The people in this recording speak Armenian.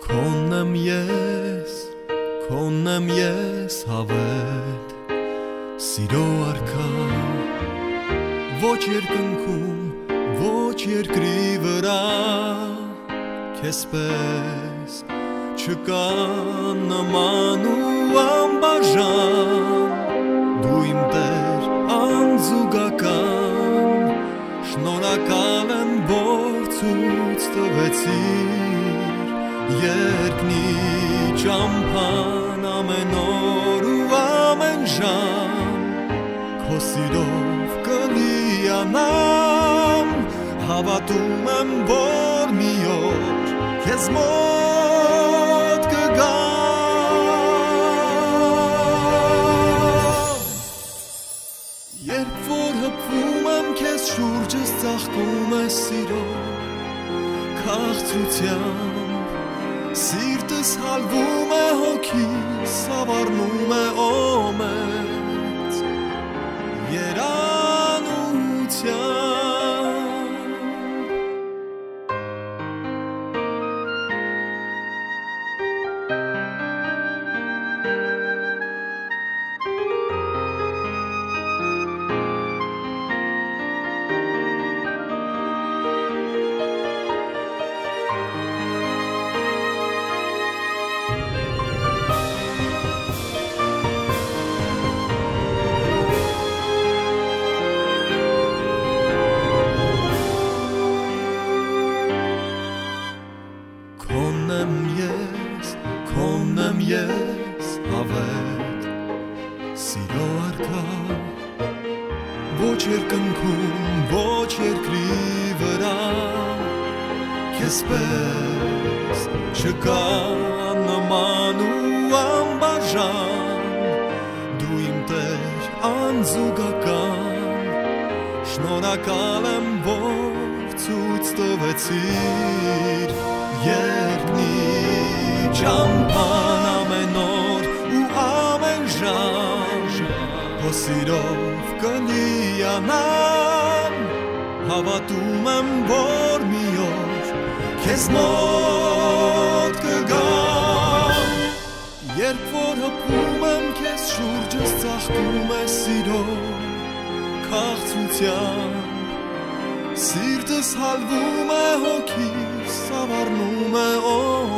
Քոննեմ ես հավետ սիրո արքա ոչ երկնքում ոչ երկրի վրա քեզպես չկա նման ու անբաժան դու իմ Տեր անզուգական շնորհակալ եմ որ ցույց տվեցիր երկնի ճամփան ամեն օր ու ամեն ժամ քո սիրով կլիանամ հավատում եմ որ մի օր քեզ մոտ կգամ երբ որ հպվում եմ քեզ շուրջս ծաղկում է սիրո քաղցրությամբ Սիրտս հալվում է հոգիս, ավառնում է օմեց, երանությամբ Քոննեմ ես հավետ սիրո արքա ոչ երկնքում ոչ երկրի վրա քեզպես չկա նման ու անբաժան դու իմ Տեր անզուգական շնորհակալ եմ որ ցույց տվեցիր երկնի ճամփան ամեն օր ու ամեն ժամ քո սիրով կլիանամ հավատում եմ որ մի օր քեզ մոտ կգամ երբ որ հպվում եմ քեզ շուրջս ծաղկում է սիրո քաղցրությամբ Սիրտս հալվում է հոգիս ավառնում է